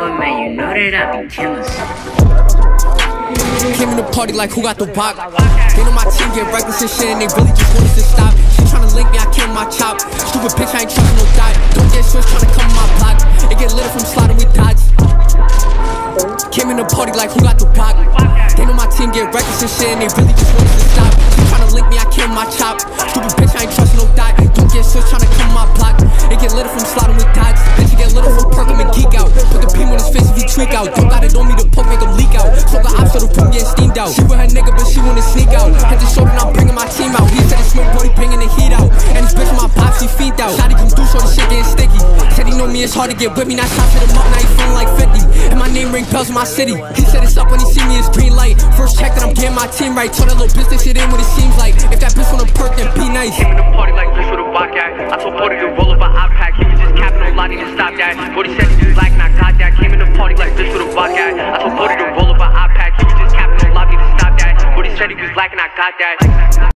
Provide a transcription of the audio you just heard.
But man, you know that I be killing shit. Came in the party like who got the rock. They know my team get reckless and shit and they really just want us to stop. She tryna link me, I kill my chop. Stupid bitch, I ain't trusting no dot. Don't get switched tryna come on my block. It get lit from sliding with dots. Came in the party like who got the rock. They know my team get reckless and shit and they really just want us to stop. She tryna link me, I kill my chop. Stupid bitch, I ain't trusting no dot. Don't get switched tryna come on my block. It get lit from sliding with dots. Then she get lit from perk, I'm a geek out. Put the beam on his face if he tweak out. Don't got it on me to poke, make him leak out. So the ops so the room getting steamed out. She with her nigga but she wanna sneak out. Had to show that I'm bringing my team out. He said he smoke bro, he bringing the heat out. And this bitch on my pops, he fiend out. Shotty come through so the shit getting sticky. Said he know me, it's hard to get with me. Now shots hit him up, now he feeling like 50. And my name ring bells in my city. He said it's up when he see me, it's green light. First check that I'm getting my team right. Told that little bitch that shit in what it seems like. If that bitch wanna perk, then be nice. Came in the party like this with a block guy. I told Brody to roll up an iPad. He was just capping on Lottie to stop that. Brody said he was like, and I got that. Came in the party like this with a block guy. I told Brody to roll up an iPad. He was just capping on Lottie to stop that. Brody said he was like, and I got that.